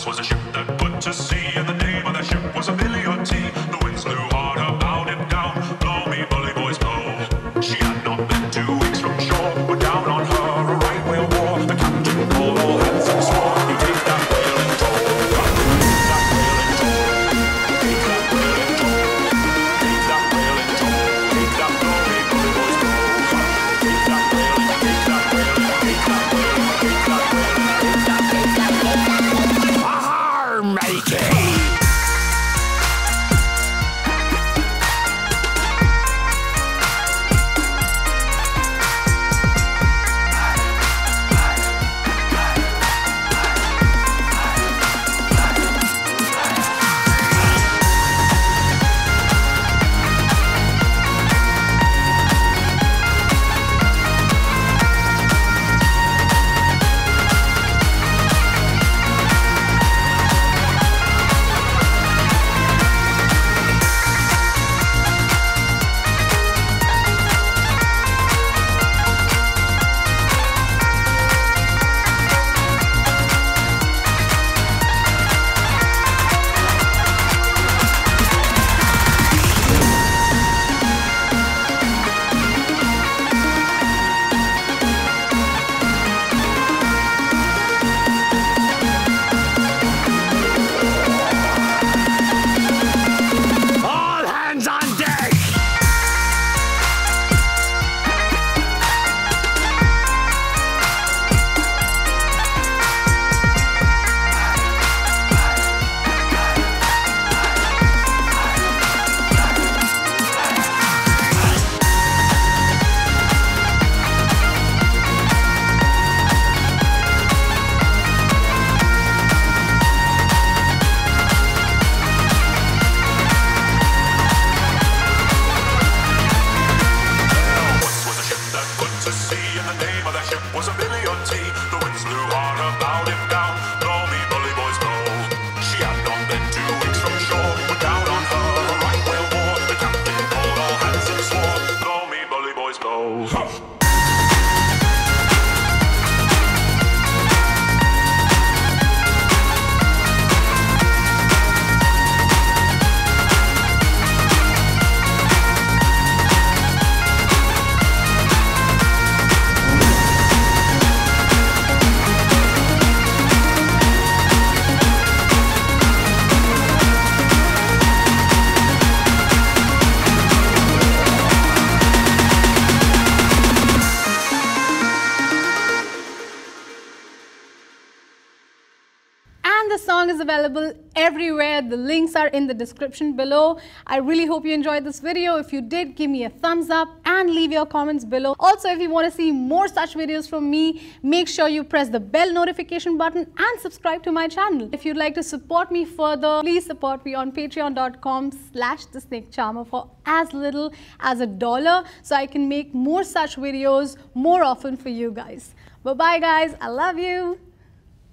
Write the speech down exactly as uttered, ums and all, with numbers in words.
Once was a ship that put to sea, and the name of that ship was a Billy O T. The winds blew hard about it down, blow me bully boys blow. She had not been two weeks from shore, when down on her a right whale bore. The captain called all hands and swore, you take that whale in tow. Take that whale in tow. Take that whale in tow. Take that whale in tow. Take that blow me bully boys blow. Take that whale in, take that whale in, take that whale in, take that whale in, take that, take that whale in. Arr, matey! The song is available everywhere. The links are in the description below. I really hope you enjoyed this video. If you did, give me a thumbs up and leave your comments below. Also, if you want to see more such videos from me, make sure you press the bell notification button and subscribe to my channel. If you'd like to support me further, please support me on patreon dot com slash the snake charmer for as little as a dollar so I can make more such videos more often for you guys. Bye bye guys. I love you.